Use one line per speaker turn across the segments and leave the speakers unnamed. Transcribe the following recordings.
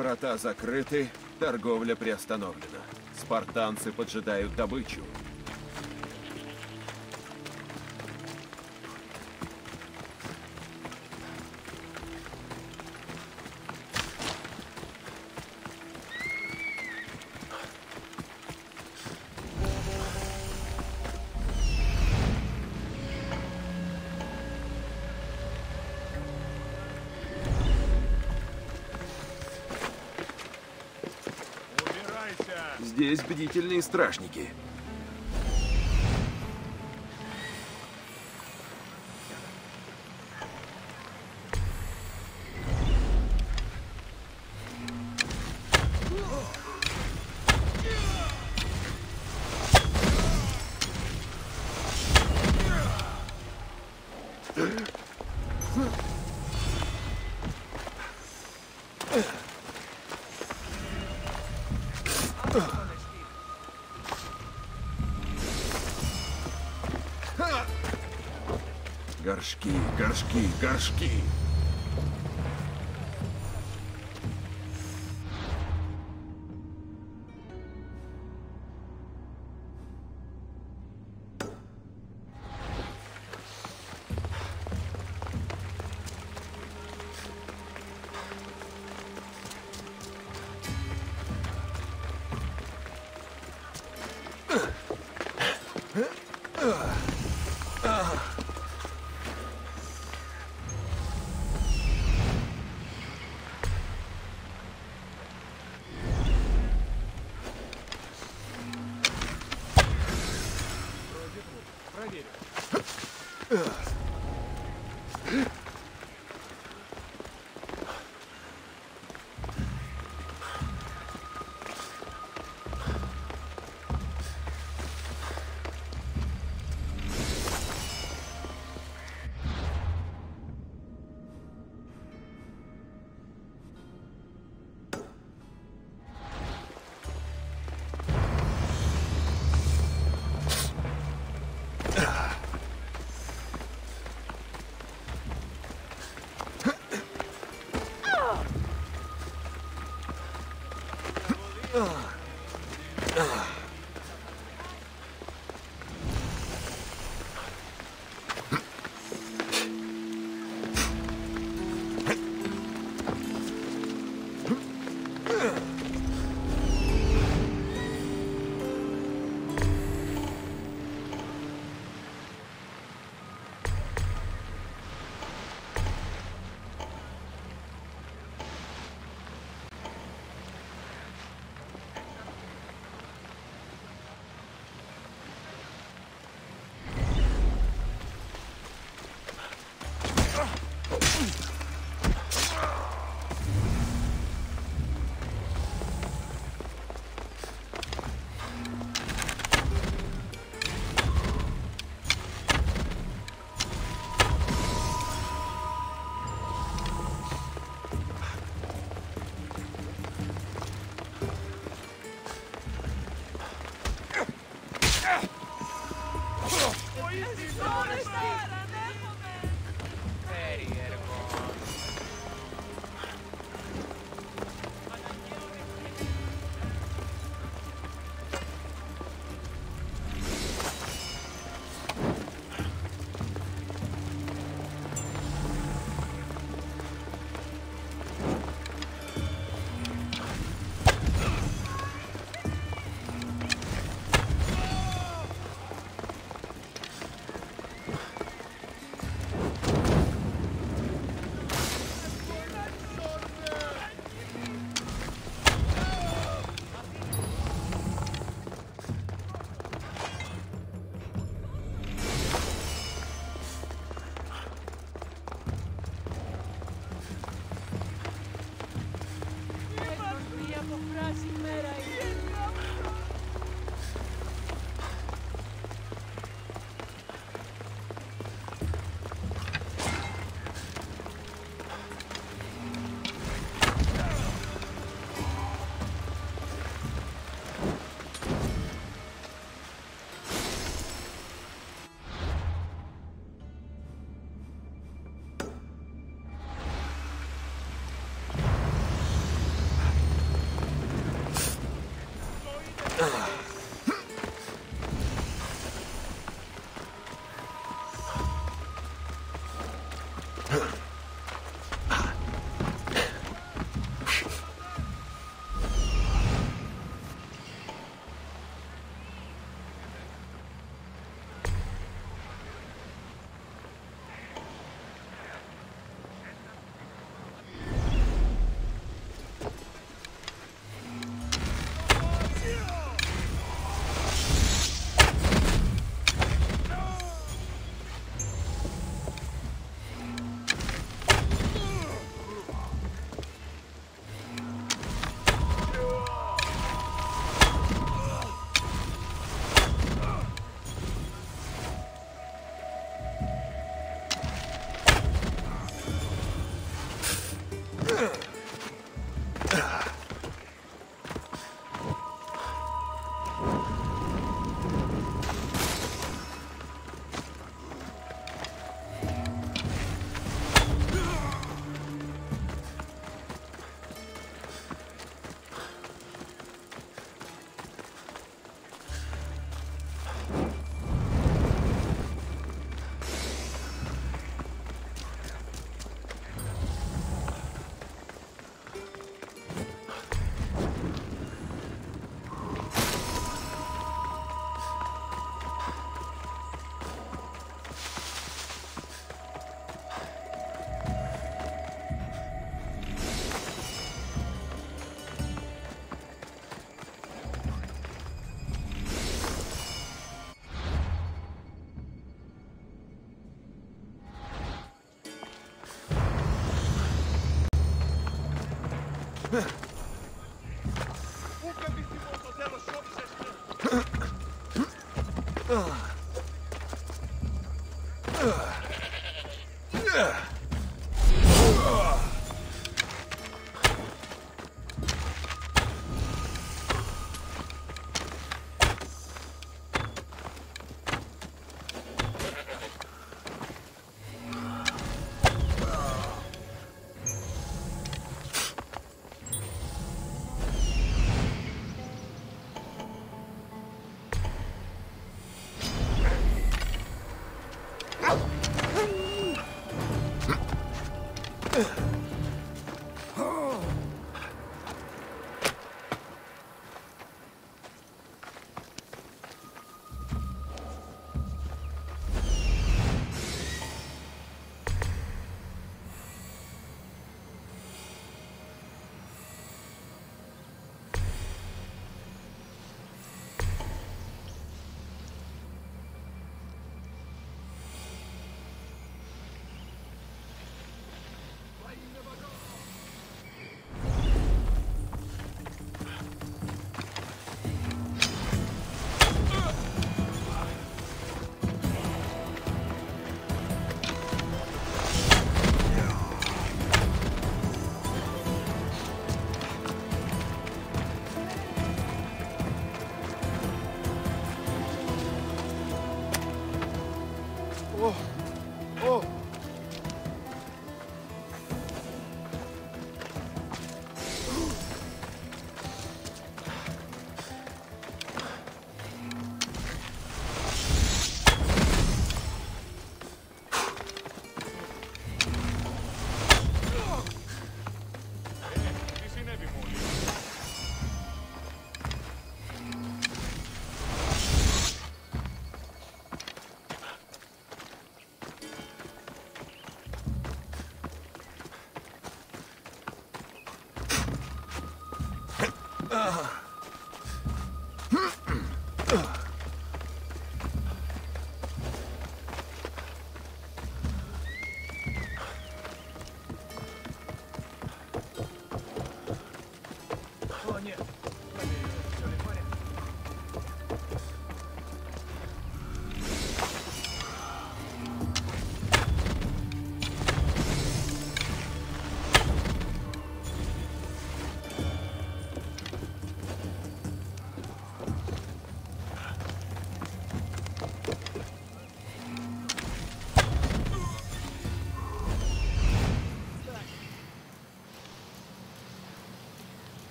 Врата закрыты, торговля приостановлена. Спартанцы поджидают добычу. Здесь бдительные стражники. Горшки, горшки, горшки.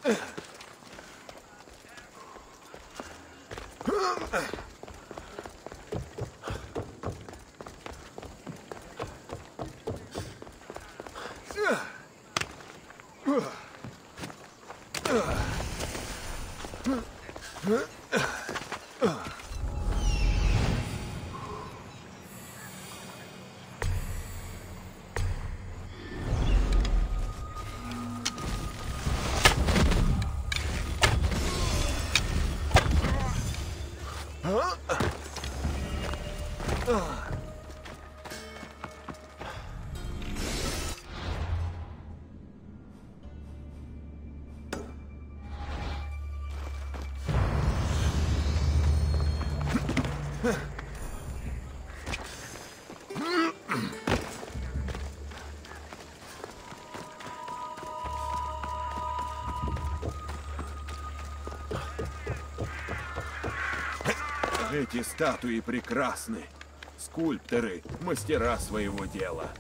Эти статуи прекрасны. Скульпторы, мастера своего дела.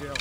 дел.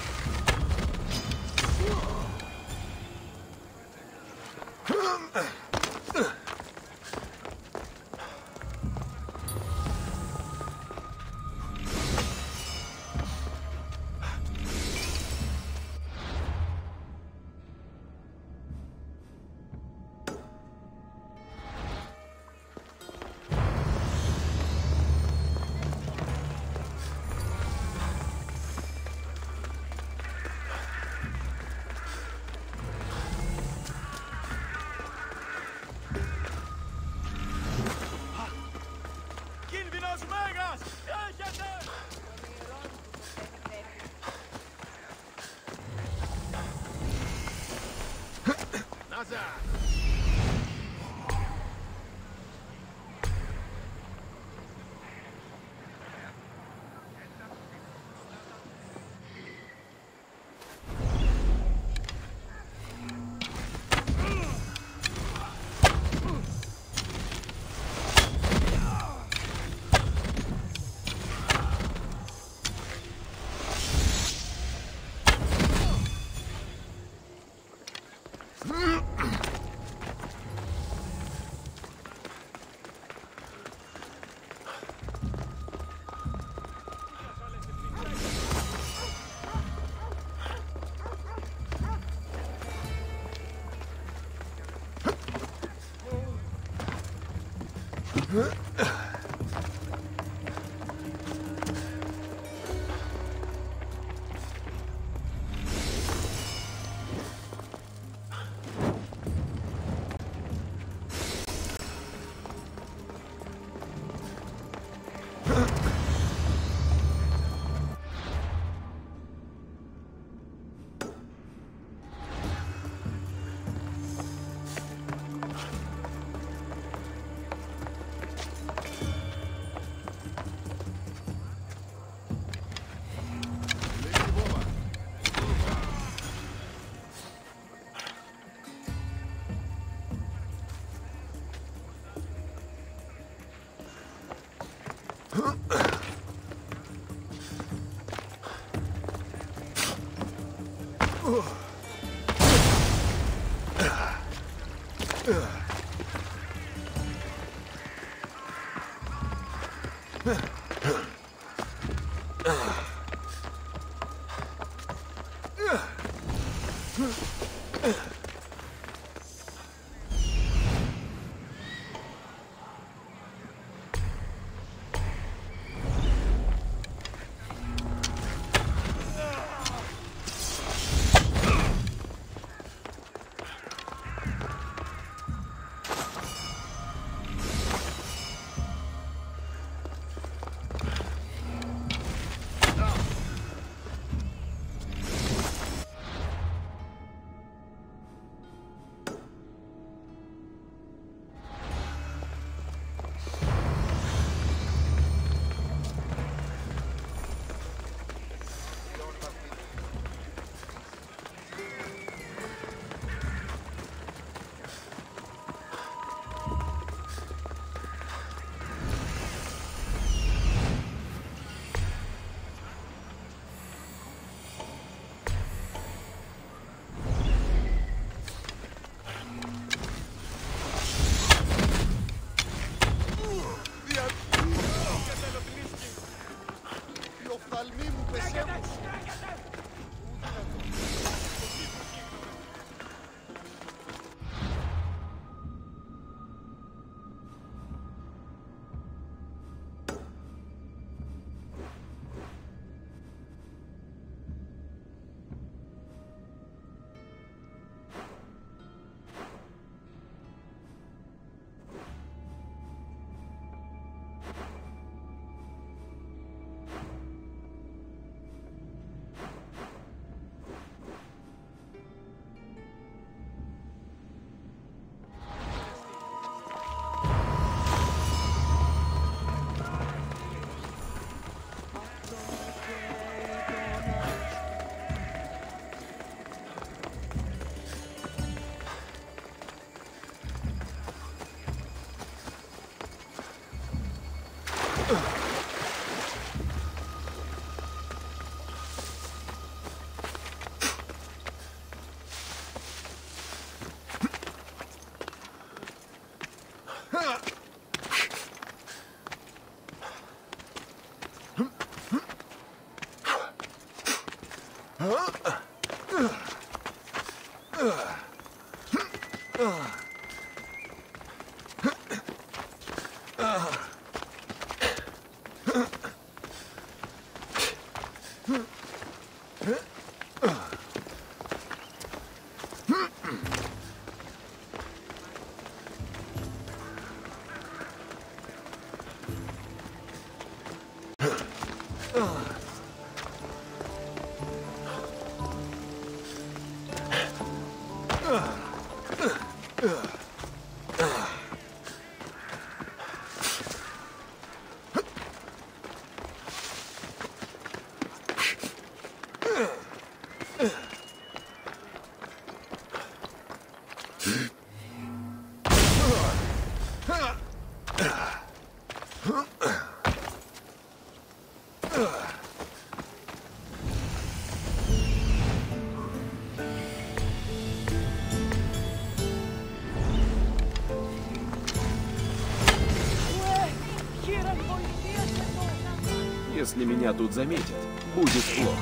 Если меня тут заметят, будет плохо.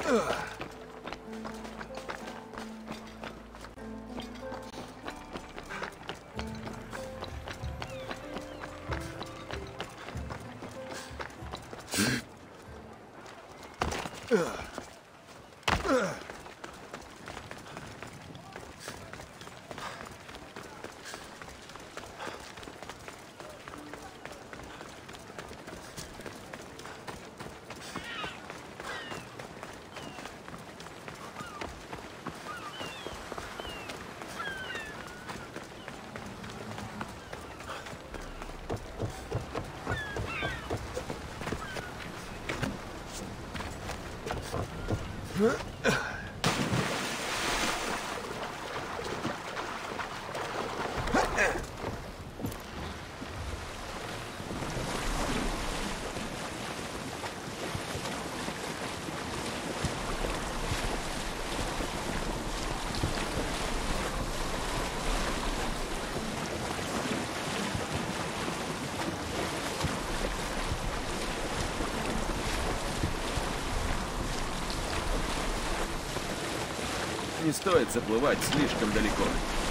Не стоит заплывать слишком далеко.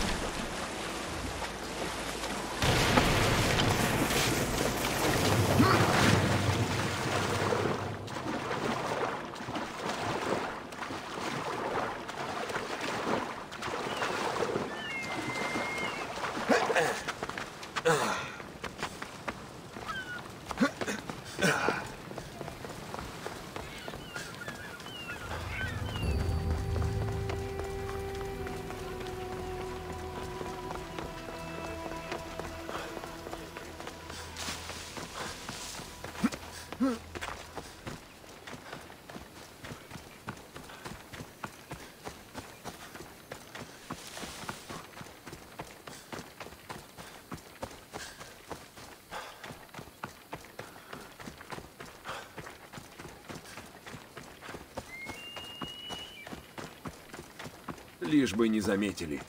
Лишь бы не заметили.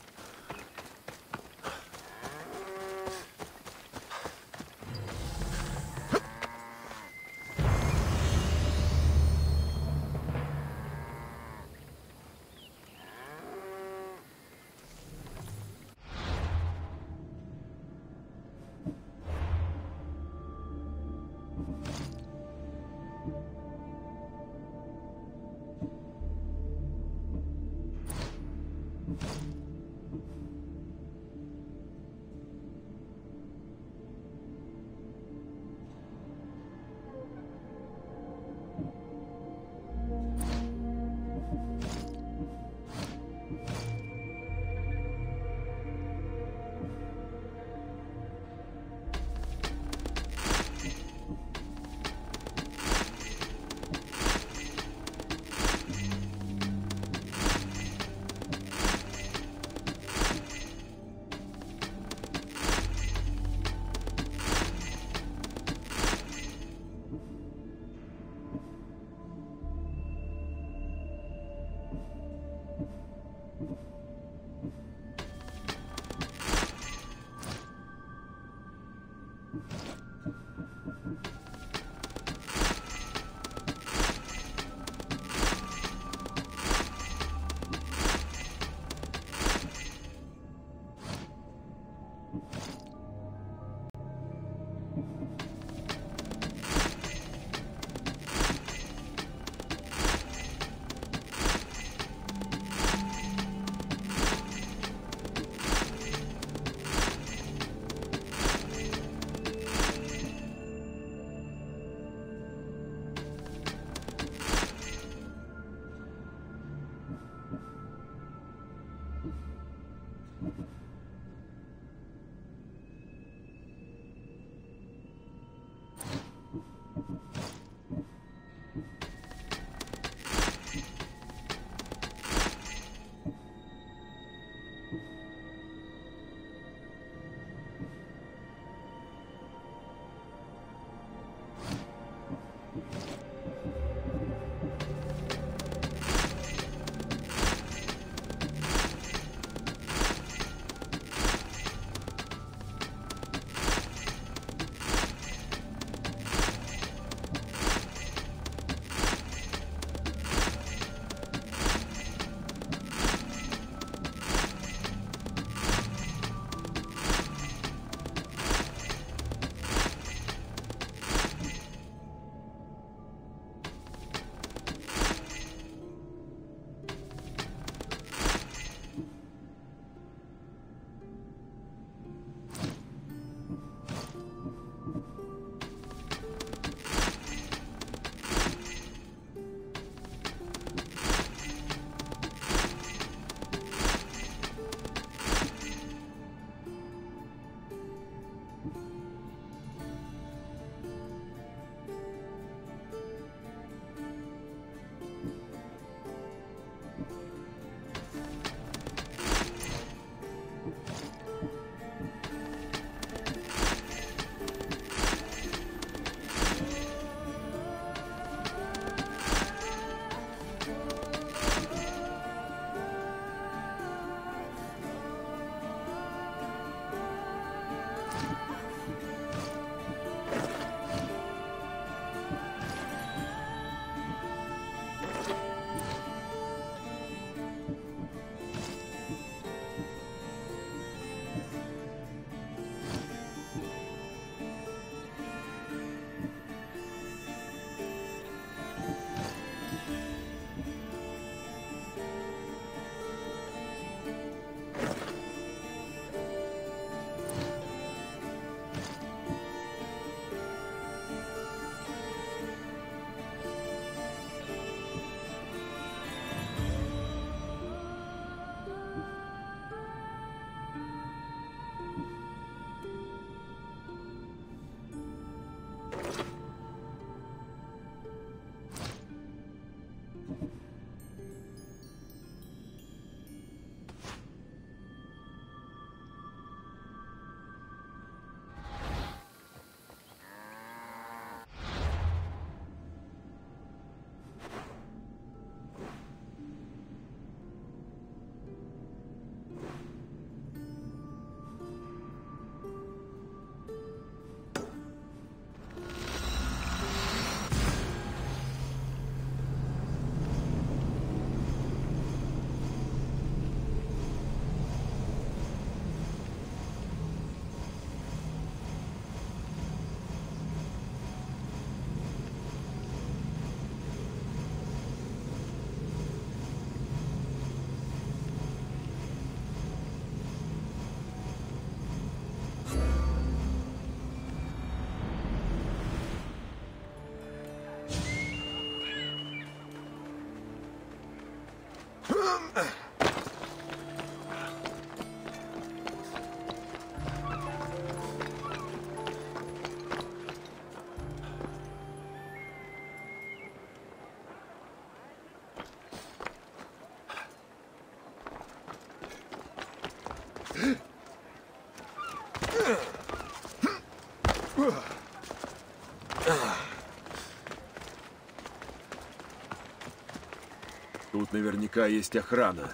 Тут наверняка есть охрана.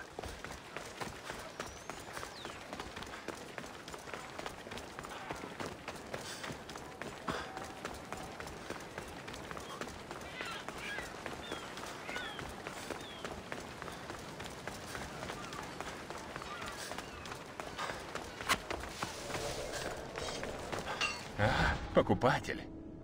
Покупатель.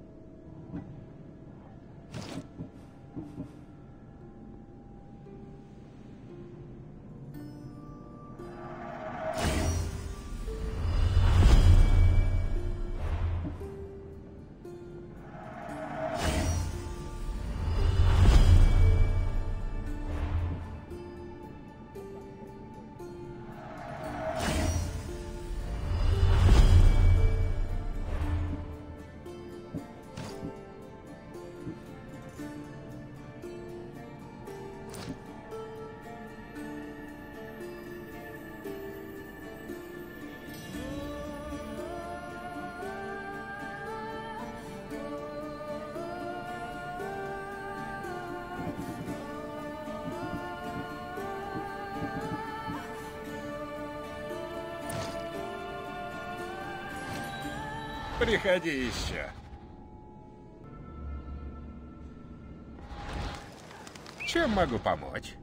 Приходи еще. Чем могу помочь?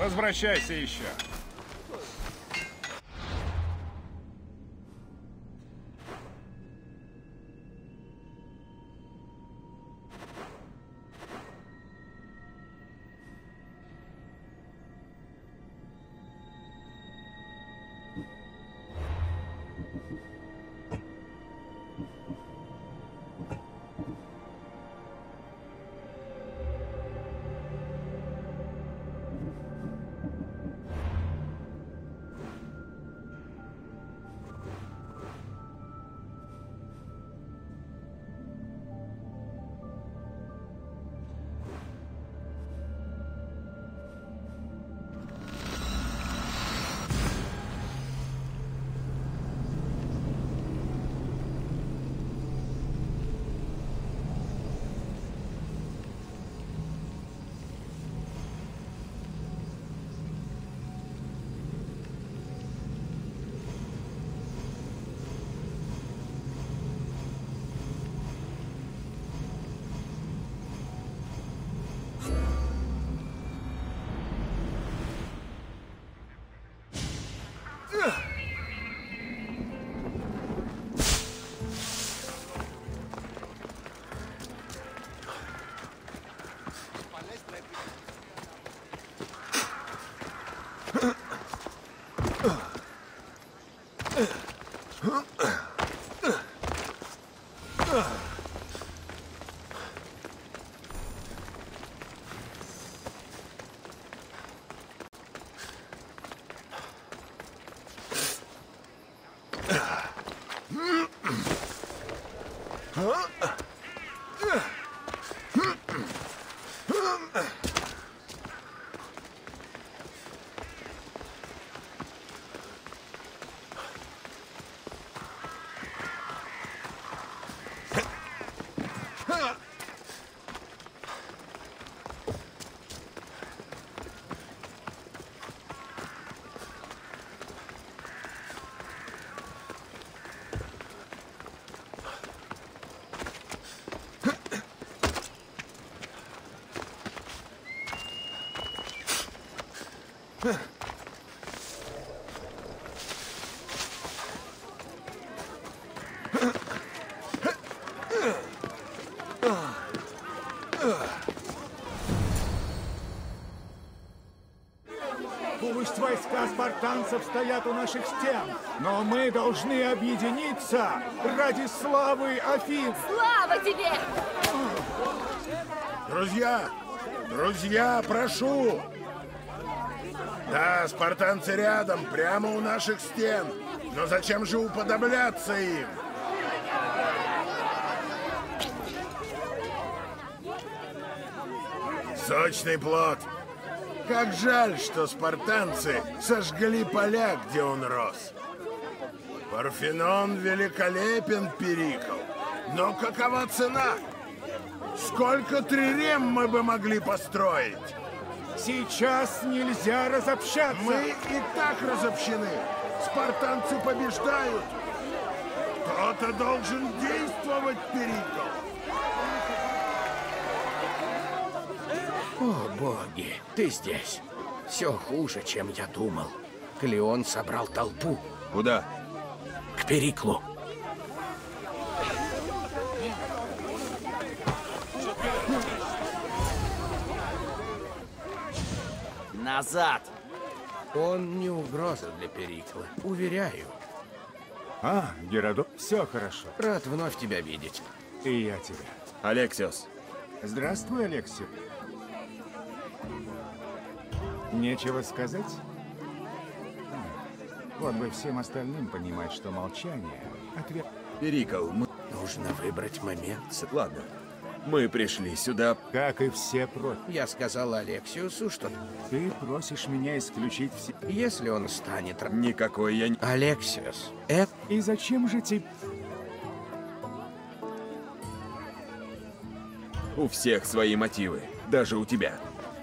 Возвращайся еще.
Пусть войска спартанцев стоят у наших стен, но мы должны объединиться ради славы Афин.
Слава тебе!
Друзья, прошу! Да, спартанцы рядом, прямо у наших стен. Но зачем же уподобляться им? Сочный плод. Как жаль, что спартанцы сожгли поля, где он рос. Парфенон великолепен, Перикл. Но какова цена? Сколько трирем мы бы могли построить?
Сейчас нельзя разобщаться.
Мы и так разобщены. Спартанцы побеждают. Кто-то должен действовать, Перикл.
О, боги, ты здесь. Все хуже, чем я думал. Клеон собрал толпу.
Куда?
К Периклу.
Назад!
Он не угроза для Перикла, уверяю.
Геродот, все хорошо.
Рад вновь тебя видеть.
И я тебя.
Алексиос.
Здравствуй, Алексей. Нечего сказать? Вот бы всем остальным понимать, что молчание — ответ.
Перикл, мы...
Нужно выбрать момент.
Ладно. Мы пришли сюда...
Как и все прочие.
Я сказал Алексиусу, что
Ты просишь меня исключить все.
если он станет...
Никакой я не...
Алексиус, это...
И зачем же тебе...
У всех свои мотивы. Даже у тебя.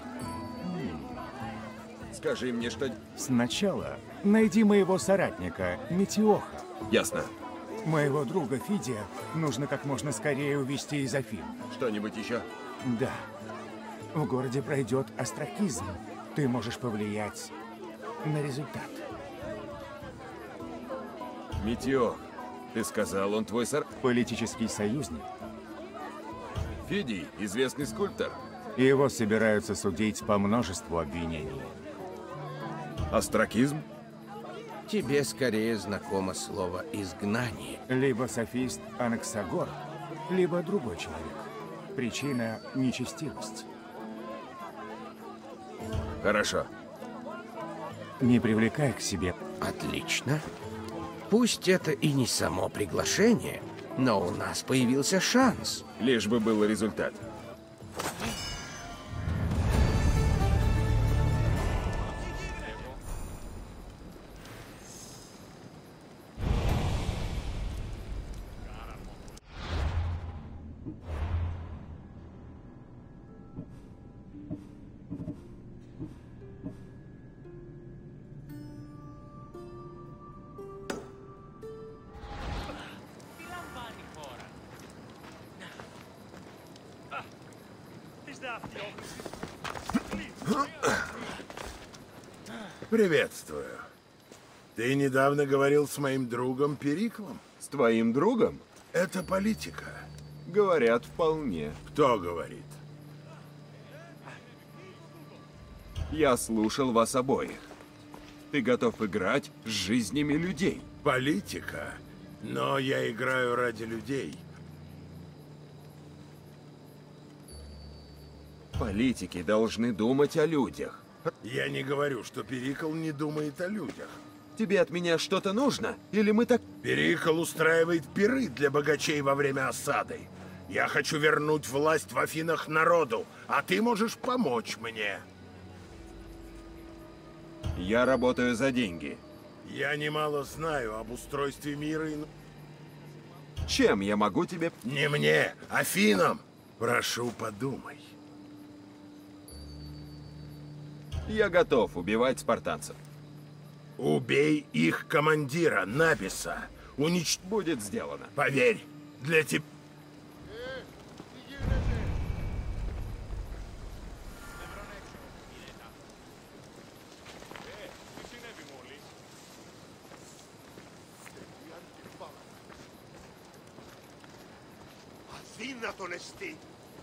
Скажи мне, что...
Сначала найди моего соратника, Метеоха.
Ясно.
Моего друга Фидия нужно как можно скорее увезти из Афин.
Что-нибудь еще?
Да. В городе пройдет остракизм. ты можешь повлиять на результат.
Метеор, ты сказал, он твой
Политический союзник.
Фидий, известный скульптор.
Его собираются судить по множеству обвинений.
Астракизм?
Тебе скорее знакомо слово «изгнание».
Либо софист Анаксагор, либо другой человек. Причина – нечестивость.
Хорошо.
Не привлекай к себе.
Отлично. Пусть это и не само приглашение, но у нас появился шанс.
Лишь бы был результат.
Приветствую. Ты недавно говорил с моим другом Периклом?
С твоим другом?
Это политика.
Говорят, вполне.
Кто говорит?
Я слушал вас обоих. Ты готов играть с жизнями людей.
Политика? Но я играю ради людей.
Политики должны думать о людях.
Я не говорю, что Перикл не думает о людях.
Тебе от меня что-то нужно? Или мы так...
Перикл устраивает пиры для богачей во время осады. Я хочу вернуть власть в Афинах народу, а ты можешь помочь мне.
Я работаю за деньги.
Я немало знаю об устройстве мира и...
Чем я могу тебе...
Не мне, Афинам! Прошу, подумай.
Я готов убивать спартанцев.
Убей их командира, Написа.
Будет сделано.
Поверь, для тебя...
Αδύνατον εστί.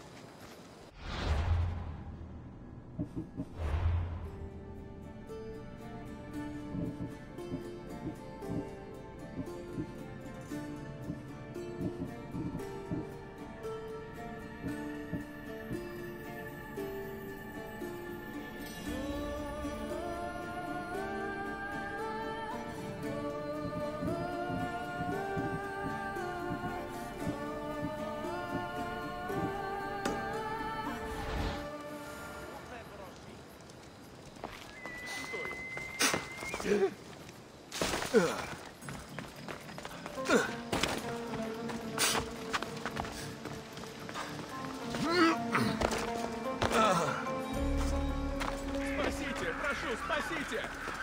Спасите! Прошу, спасите!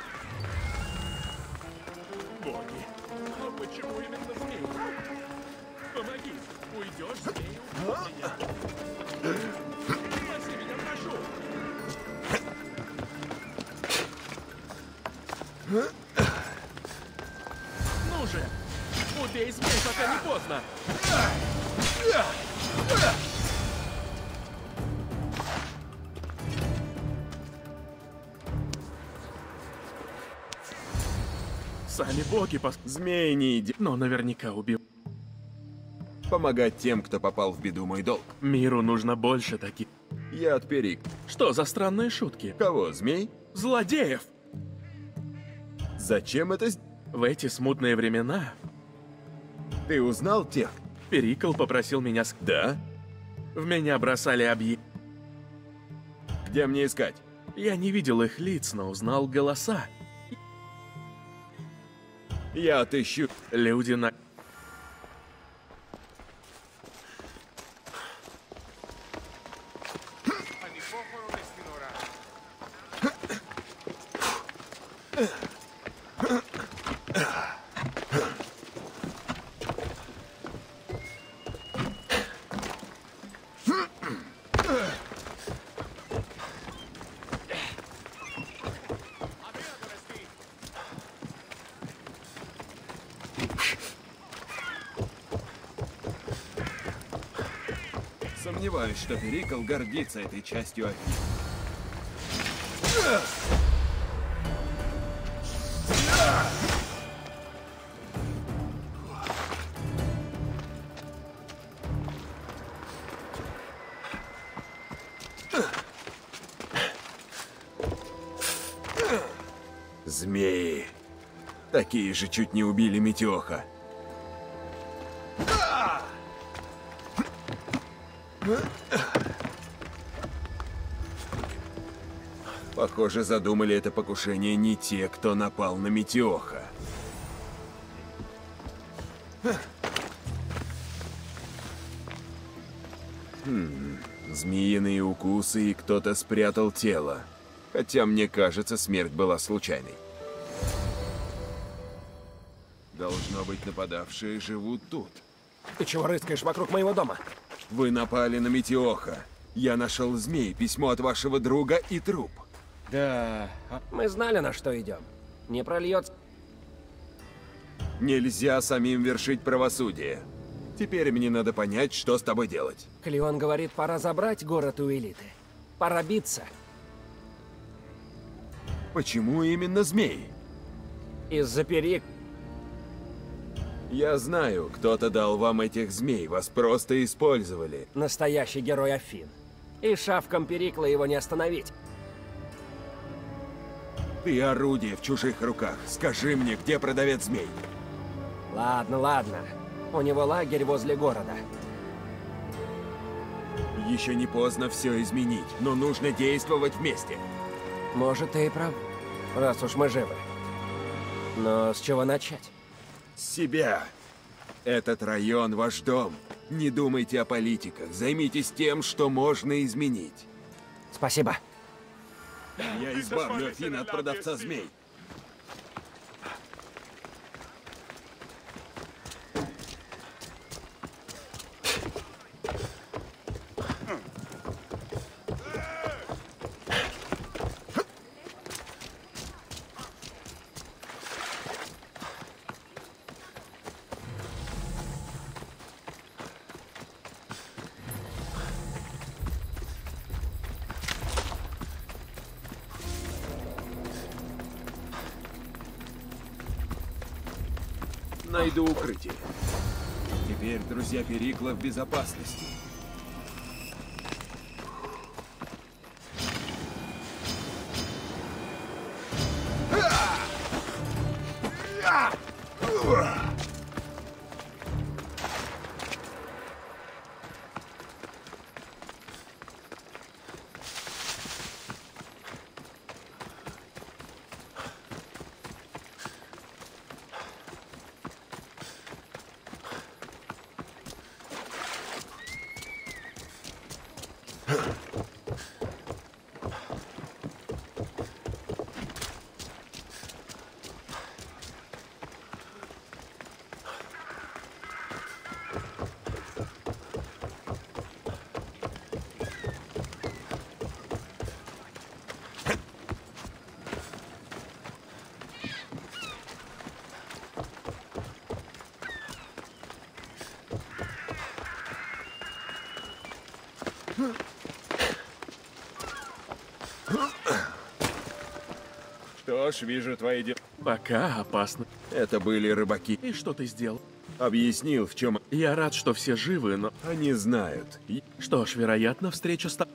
Боги, но почему именно змею? Помоги! Уйдешь, змею, меня! Спаси меня, прошу! Ну же! Убей змей, пока не поздно! Сами боги
Змеи не иди.
Но наверняка убил.
Помогать тем, кто попал в беду, мой долг.
Миру нужно больше таких.
Я от Перик.
Что за странные шутки?
Кого, змей?
Злодеев!
Зачем это...
В эти смутные времена
Ты узнал тех?
Перикл попросил меня
Да?
В меня бросали
Где мне искать?
Я не видел их лиц, но узнал голоса.
Я отыщу.
Люди на...
Сомневаюсь, что Перикл гордится этой частью Афин. Змеи. Такие же чуть не убили Метеоха. Похоже, задумали это покушение не те, кто напал на Метеоха. Змеиные укусы, и кто-то спрятал тело. Хотя, мне кажется, смерть была случайной. Должно быть, нападавшие живут тут.
Ты чего рыскаешь вокруг моего дома?
Вы напали на Метеоха. Я нашел змей, письмо от вашего друга и труп.
Да, мы знали, на что идем. Не прольется.
Нельзя самим вершить правосудие. Теперь мне надо понять, что с тобой делать.
Клеон говорит, пора забрать город у элиты. Пора биться.
Почему именно змей?
Из-за Перик.
Я знаю, кто-то дал вам этих змей, вас просто использовали.
Настоящий герой Афин. И шавком Перикла его не остановить.
Ты орудие в чужих руках. Скажи мне, где продавец змей?
Ладно, ладно. У него лагерь возле города.
Еще не поздно все изменить, но нужно действовать вместе.
Может, ты и прав, раз уж мы живы. Но с чего начать?
С себя. Этот район ваш дом. Не думайте о политиках. Займитесь тем, что можно изменить.
Спасибо.
Я избавлю Афины от продавца змей. Найду укрытие. Теперь друзья Перикла в безопасности. Что ж, вижу твои дела.
Пока опасно.
Это были рыбаки.
И что ты сделал?
Объяснил, в чем
Я рад, что все живы, но...
они знают.
Что ж, вероятно, встреча с...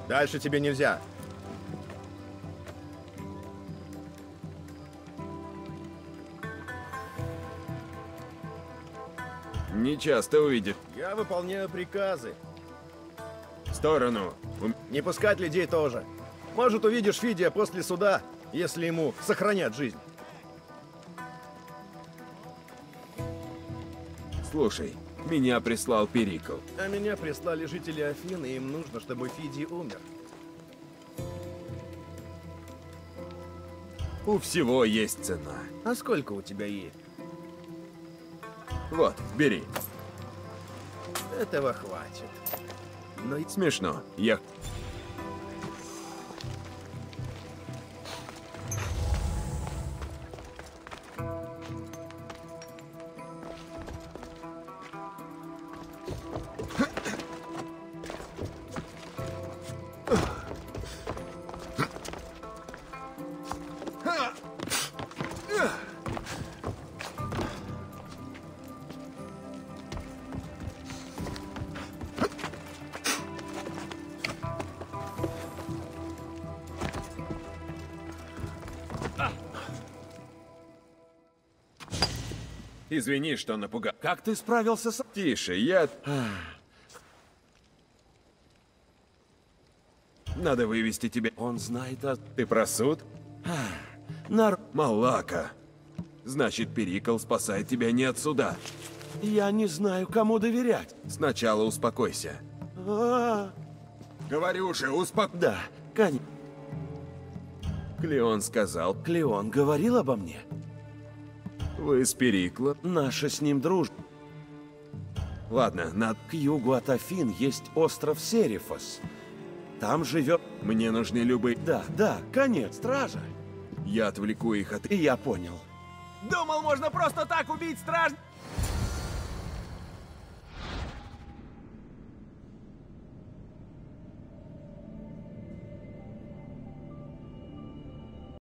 Дальше тебе нельзя.
Не часто увидит.
Я выполняю приказы.
В сторону.
Не пускать людей тоже. Может, увидишь Фидия после суда, если ему сохранят жизнь.
Слушай, меня прислал Перикл.
А меня прислали жители Афины, и им нужно, чтобы Фидий умер.
У всего есть цена.
А сколько у тебя есть?
Вот, бери.
Этого хватит. Но и
Смешно. Я... Извини, что напугал.
Как ты справился с...
Тише, я... Надо вывести тебя.
Он знает о...
Ты про суд? Малака. Значит, Перикл спасает тебя не от суда.
Я не знаю, кому доверять.
Сначала успокойся. Говорю же,
Да, конечно.
Клеон сказал,
Клеон говорил обо мне.
вы с Периклом.
Наша с ним дружба.
Ладно,
К югу от Афин есть остров Серифос. Там живет...
мне нужны любые...
Да, конец, стража.
Я отвлеку их от...
И я понял.
Думал, можно просто так убить страж...